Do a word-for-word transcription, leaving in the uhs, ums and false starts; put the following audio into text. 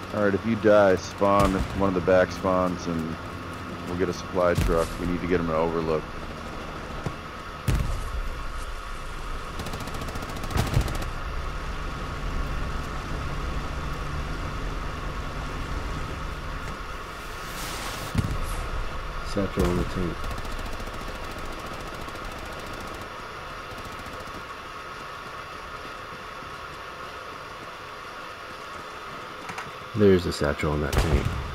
Alright, if you die, spawn one of the back spawns and we'll get a supply truck. We need to get them to Overlook. Satchel on the tank. There's a satchel on that tank.